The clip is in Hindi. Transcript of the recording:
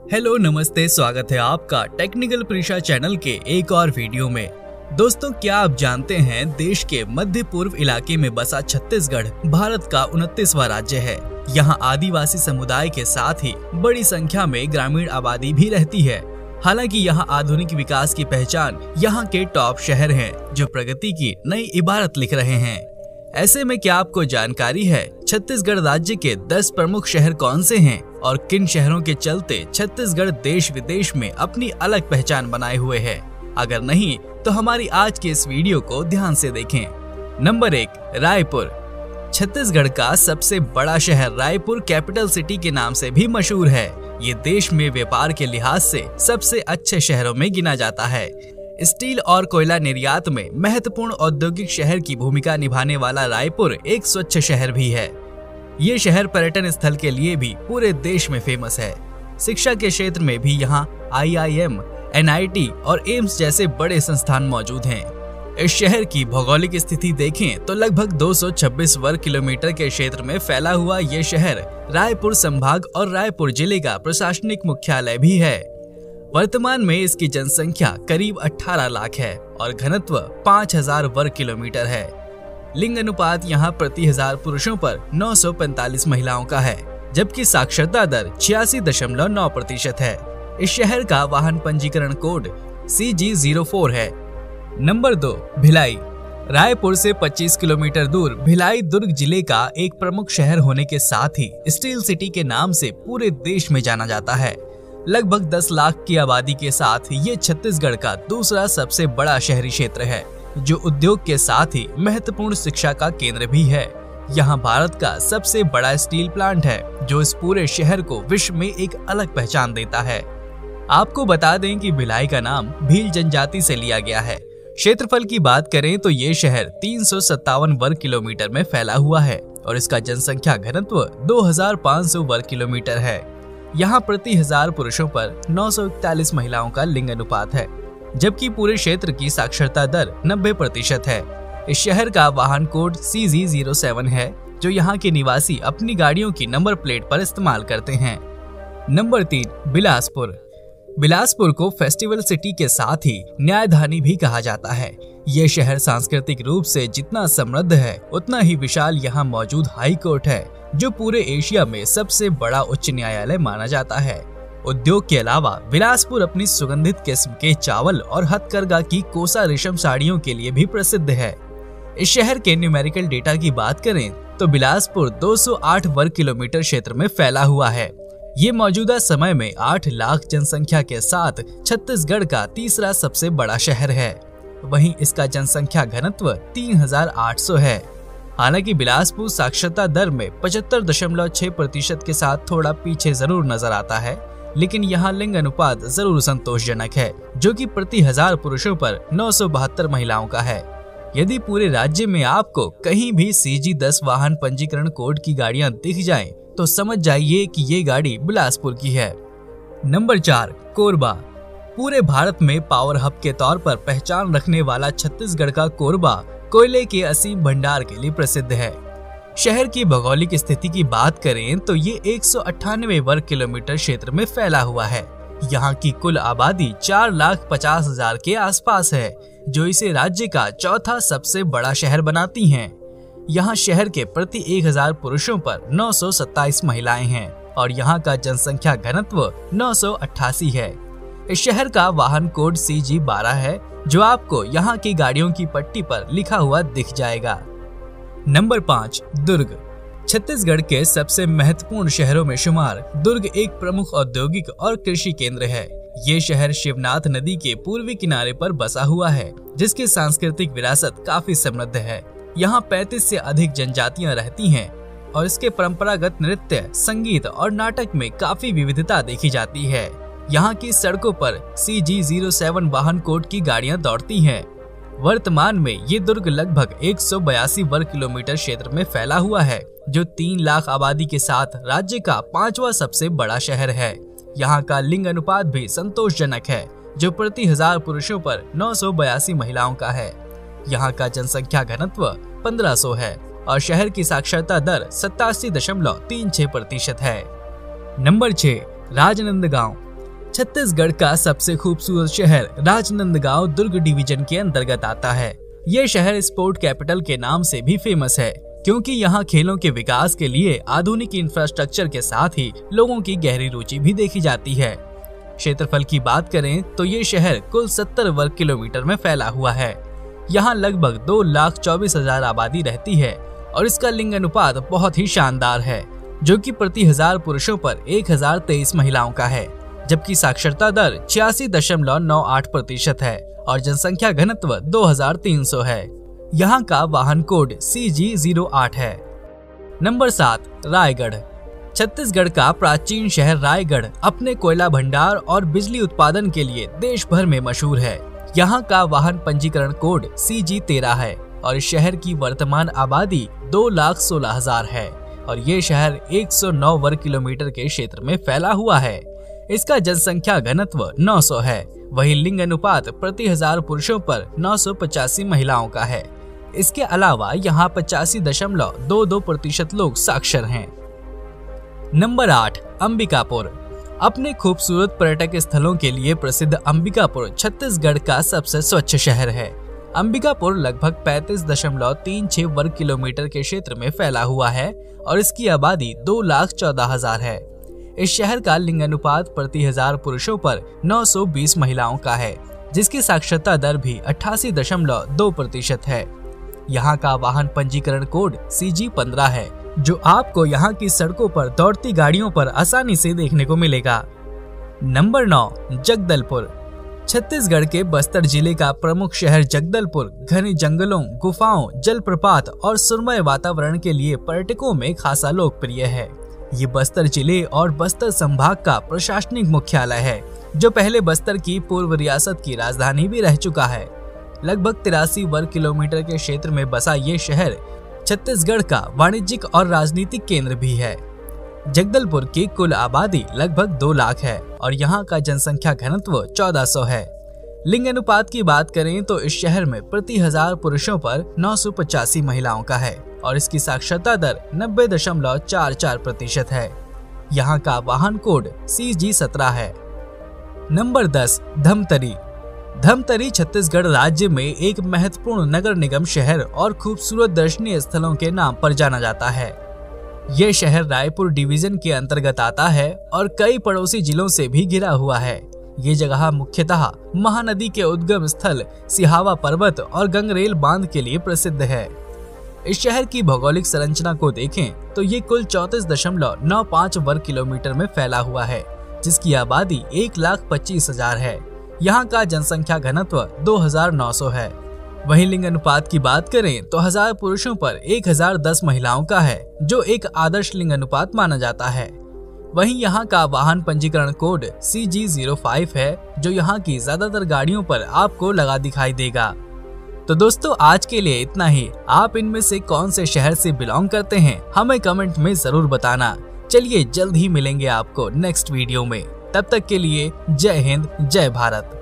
हेलो नमस्ते, स्वागत है आपका टेक्निकल परीक्षा चैनल के एक और वीडियो में। दोस्तों, क्या आप जानते हैं देश के मध्य पूर्व इलाके में बसा छत्तीसगढ़ भारत का 29वां राज्य है। यहाँ आदिवासी समुदाय के साथ ही बड़ी संख्या में ग्रामीण आबादी भी रहती है। हालांकि यहाँ आधुनिक विकास की पहचान यहाँ के टॉप शहर हैं, जो प्रगति की नई इबारत लिख रहे हैं। ऐसे में क्या आपको जानकारी है छत्तीसगढ़ राज्य के 10 प्रमुख शहर कौन से हैं और किन शहरों के चलते छत्तीसगढ़ देश विदेश में अपनी अलग पहचान बनाए हुए है? अगर नहीं तो हमारी आज के इस वीडियो को ध्यान से देखें। नंबर 1, रायपुर। छत्तीसगढ़ का सबसे बड़ा शहर रायपुर कैपिटल सिटी के नाम से भी मशहूर है। ये देश में व्यापार के लिहाज से सबसे अच्छे शहरों में गिना जाता है। स्टील और कोयला निर्यात में महत्वपूर्ण औद्योगिक शहर की भूमिका निभाने वाला रायपुर एक स्वच्छ शहर भी है। ये शहर पर्यटन स्थल के लिए भी पूरे देश में फेमस है। शिक्षा के क्षेत्र में भी यहाँ IIM, NIT और एम्स जैसे बड़े संस्थान मौजूद हैं। इस शहर की भौगोलिक स्थिति देखें तो लगभग 226 वर्ग किलोमीटर के क्षेत्र में फैला हुआ ये शहर रायपुर संभाग और रायपुर जिले का प्रशासनिक मुख्यालय भी है। वर्तमान में इसकी जनसंख्या करीब 18 लाख है और घनत्व 5000 वर्ग किलोमीटर है। लिंग अनुपात यहाँ प्रति 1000 पुरुषों पर 945 महिलाओं का है, जबकि साक्षरता दर 86.9% है। इस शहर का वाहन पंजीकरण कोड CG04 है। नंबर 2, भिलाई। रायपुर से 25 किलोमीटर दूर भिलाई दुर्ग जिले का एक प्रमुख शहर होने के साथ ही स्टील सिटी के नाम से पूरे देश में जाना जाता है। लगभग 10 लाख की आबादी के साथ ये छत्तीसगढ़ का दूसरा सबसे बड़ा शहरी क्षेत्र है, जो उद्योग के साथ ही महत्वपूर्ण शिक्षा का केंद्र भी है। यहाँ भारत का सबसे बड़ा स्टील प्लांट है, जो इस पूरे शहर को विश्व में एक अलग पहचान देता है। आपको बता दें कि भिलाई का नाम भील जनजाति से लिया गया है। क्षेत्रफल की बात करें तो ये शहर 357 वर्ग किलोमीटर में फैला हुआ है और इसका जनसंख्या घनत्व 2500 वर्ग किलोमीटर है। यहाँ प्रति 1000 पुरुषों पर 941 महिलाओं का लिंग अनुपात है, जबकि पूरे क्षेत्र की साक्षरता दर 90% है। इस शहर का वाहन कोड CG07 है, जो यहाँ के निवासी अपनी गाड़ियों की नंबर प्लेट पर इस्तेमाल करते हैं। नंबर 3, बिलासपुर। बिलासपुर को फेस्टिवल सिटी के साथ ही न्यायधानी भी कहा जाता है। ये शहर सांस्कृतिक रूप से जितना समृद्ध है, उतना ही विशाल यहाँ मौजूद हाई कोर्ट है, जो पूरे एशिया में सबसे बड़ा उच्च न्यायालय माना जाता है। उद्योग के अलावा बिलासपुर अपनी सुगंधित किस्म के चावल और हथकरघा की कोसा रेशम साड़ियों के लिए भी प्रसिद्ध है। इस शहर के न्यूमेरिकल डेटा की बात करें तो बिलासपुर 208 वर्ग किलोमीटर क्षेत्र में फैला हुआ है। ये मौजूदा समय में 8 लाख जनसंख्या के साथ छत्तीसगढ़ का तीसरा सबसे बड़ा शहर है। वहीं इसका जनसंख्या घनत्व 3800 है। हालांकि बिलासपुर साक्षरता दर में 75.6% के साथ थोड़ा पीछे जरूर नजर आता है, लेकिन यहाँ लिंग अनुपात जरूर संतोषजनक है, जो कि प्रति 1000 पुरुषों पर 972 महिलाओं का है। यदि पूरे राज्य में आपको कहीं भी CG10 वाहन पंजीकरण कोड की गाड़ियां दिख जाएं, तो समझ जाइए कि ये गाड़ी बिलासपुर की है। नंबर 4, कोरबा। पूरे भारत में पावर हब के तौर पर पहचान रखने वाला छत्तीसगढ़ का कोरबा कोयले के असीम भंडार के लिए प्रसिद्ध है। शहर की भौगोलिक स्थिति की बात करें तो ये 198 वर्ग किलोमीटर क्षेत्र में फैला हुआ है। यहाँ की कुल आबादी 4,50,000 के आसपास है, जो इसे राज्य का चौथा सबसे बड़ा शहर बनाती हैं। यहाँ शहर के प्रति 1000 पुरुषों पर 927 महिलाएं हैं और यहाँ का जनसंख्या घनत्व 988 है। इस शहर का वाहन कोड CG12 है, जो आपको यहाँ की गाड़ियों की पट्टी पर लिखा हुआ दिख जाएगा। नंबर 5, दुर्ग। छत्तीसगढ़ के सबसे महत्वपूर्ण शहरों में शुमार दुर्ग एक प्रमुख औद्योगिक और कृषि केंद्र है। ये शहर शिवनाथ नदी के पूर्वी किनारे पर बसा हुआ है, जिसकी सांस्कृतिक विरासत काफी समृद्ध है। यहाँ 35 से अधिक जनजातियां रहती हैं और इसके परंपरागत नृत्य, संगीत और नाटक में काफी विविधता देखी जाती है। यहाँ की सड़कों पर CG07 वाहन कोड की गाड़ियां दौड़ती हैं। वर्तमान में ये दुर्ग लगभग 182 वर्ग किलोमीटर क्षेत्र में फैला हुआ है, जो 3 लाख आबादी के साथ राज्य का 5वां सबसे बड़ा शहर है। यहाँ का लिंग अनुपात भी संतोषजनक है, जो प्रति 1000 पुरुषों पर 982 महिलाओं का है। यहाँ का जनसंख्या घनत्व 1500 है और शहर की साक्षरता दर 87.36% है। नंबर 6, राजनांदगांव। छत्तीसगढ़ का सबसे खूबसूरत शहर राजनांदगांव दुर्ग डिवीजन के अंतर्गत आता है। ये शहर स्पोर्ट कैपिटल के नाम से भी फेमस है, क्योंकि यहाँ खेलों के विकास के लिए आधुनिक इंफ्रास्ट्रक्चर के साथ ही लोगों की गहरी रुचि भी देखी जाती है। क्षेत्रफल की बात करें तो ये शहर कुल 70 वर्ग किलोमीटर में फैला हुआ है। यहाँ लगभग 2,24,000 आबादी रहती है और इसका लिंग अनुपात बहुत ही शानदार है, जो कि प्रति 1000 पुरुषों पर 1023 महिलाओं का है, जबकि साक्षरता दर 86.98% है और जनसंख्या घनत्व 2300 है। यहाँ का वाहन कोड CG08 है। नंबर 7, रायगढ़। छत्तीसगढ़ का प्राचीन शहर रायगढ़ अपने कोयला भंडार और बिजली उत्पादन के लिए देश भर में मशहूर है। यहाँ का वाहन पंजीकरण कोड CG13 है और इस शहर की वर्तमान आबादी 2,16,000 है और ये शहर 109 वर्ग किलोमीटर के क्षेत्र में फैला हुआ है। इसका जनसंख्या घनत्व 900 है। वही लिंग अनुपात प्रति 1000 पुरुषों पर 985 महिलाओं का है। इसके अलावा यहाँ 85.22% लोग साक्षर हैं। नंबर 8, अंबिकापुर। अपने खूबसूरत पर्यटक स्थलों के लिए प्रसिद्ध अंबिकापुर छत्तीसगढ़ का सबसे स्वच्छ शहर है। अंबिकापुर लगभग 35.36 वर्ग किलोमीटर के क्षेत्र में फैला हुआ है और इसकी आबादी 2,14,000 है। इस शहर का लिंग अनुपात प्रति 1000 पुरुषों पर 920 महिलाओं का है, जिसकी साक्षरता दर भी 88.2% है। यहाँ का वाहन पंजीकरण कोड CG15 है, जो आपको यहाँ की सड़कों पर दौड़ती गाड़ियों पर आसानी से देखने को मिलेगा। नंबर 9, जगदलपुर। छत्तीसगढ़ के बस्तर जिले का प्रमुख शहर जगदलपुर घने जंगलों, गुफाओं, जलप्रपात और सुरमय वातावरण के लिए पर्यटकों में खासा लोकप्रिय है। ये बस्तर जिले और बस्तर संभाग का प्रशासनिक मुख्यालय है, जो पहले बस्तर की पूर्व रियासत की राजधानी भी रह चुका है। लगभग 83 वर्ग किलोमीटर के क्षेत्र में बसा ये शहर छत्तीसगढ़ का वाणिज्यिक और राजनीतिक केंद्र भी है। जगदलपुर की कुल आबादी लगभग 2 लाख है और यहाँ का जनसंख्या घनत्व 1400 है। लिंग अनुपात की बात करें तो इस शहर में प्रति 1000 पुरुषों पर 985 महिलाओं का है और इसकी साक्षरता दर 90.44% है। यहाँ का वाहन कोड CG17 है। नंबर 10, धमतरी। धमतरी छत्तीसगढ़ राज्य में एक महत्वपूर्ण नगर निगम शहर और खूबसूरत दर्शनीय स्थलों के नाम पर जाना जाता है। ये शहर रायपुर डिवीजन के अंतर्गत आता है और कई पड़ोसी जिलों से भी घिरा हुआ है। ये जगह मुख्यतः महानदी के उद्गम स्थल सिहावा पर्वत और गंगरेल बांध के लिए प्रसिद्ध है। इस शहर की भौगोलिक संरचना को देखें तो ये कुल 34.95 वर्ग किलोमीटर में फैला हुआ है, जिसकी आबादी 1,25,000 है। यहाँ का जनसंख्या घनत्व 2,900 है। वहीं लिंग अनुपात की बात करें तो 1000 पुरुषों पर 1010 महिलाओं का है, जो एक आदर्श लिंग अनुपात माना जाता है। वहीं यहाँ का वाहन पंजीकरण कोड CG05 है, जो यहाँ की ज्यादातर गाड़ियों पर आपको लगा दिखाई देगा। तो दोस्तों, आज के लिए इतना ही। आप इनमें से कौन से शहर से बिलोंग करते हैं, हमें कमेंट में जरूर बताना। चलिए जल्द ही मिलेंगे आपको नेक्स्ट वीडियो में। तब तक के लिए जय हिंद, जय भारत।